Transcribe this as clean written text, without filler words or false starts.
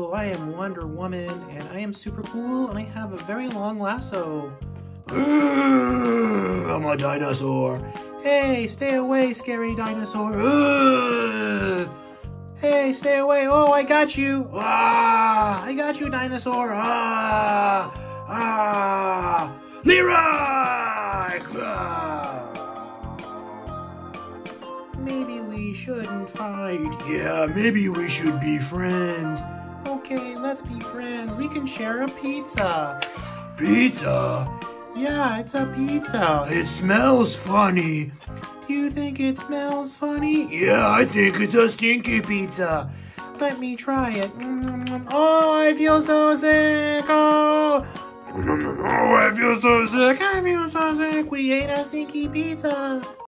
Hello, I am Wonder Woman, and I am super cool, and I have a very long lasso. I'm a dinosaur. Hey, stay away, scary dinosaur. Hey, stay away. Oh, I got you. I got you, dinosaur. Leroy! Maybe we shouldn't fight. Yeah, maybe we should be friends. Okay, let's be friends. We can share a pizza. Pizza? Yeah, it's a pizza. It smells funny. Do you think it smells funny? Yeah, I think it's a stinky pizza. Let me try it. Oh, I feel so sick. Oh, I feel so sick. I feel so sick. We ate a stinky pizza.